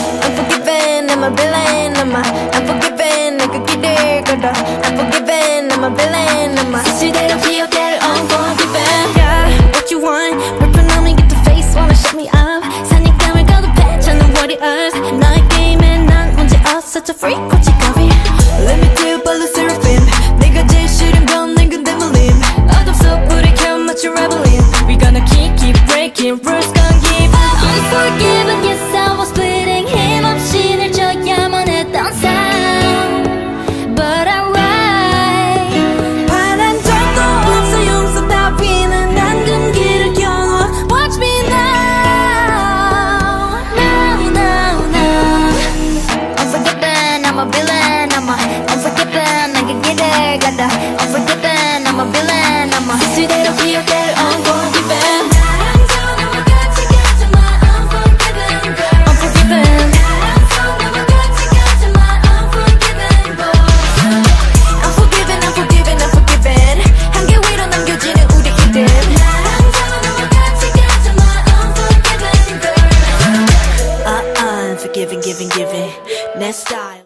Unforgiven, I'm a villain. I'm unforgiven. 내가 길을 걸어. Unforgiven, I'm a villain. I'm 스스로 기억대로 unforgiven. Yeah, what you want? 불편함이 get the face wanna shut me up. 사냥감을 거듭해 찾는 warriors. 너의 게임에 난 문제 없어. Such a freak, 고치가비. Let me do II LE SSERAFIM. 내가 제일 싫은 건 내 근데 물림. 어둠 속 불이 켜 마치 rebelling. We gonna keep breaking rules, gonna give up. Unforgiven, yes I was bleeding. 힘없이 늘 져야만 했던 sound. But I'm right. 바란 적도 없어 용서 따위는 안 금기를 겨눠. Watch me now. Now. Unforgiven, I'm a villain. I'm unforgiven. 내가 길을 가다. Unforgiven, I'm a villain. I'm 스스로 기억대로 unforgiven. Giving, 내 style.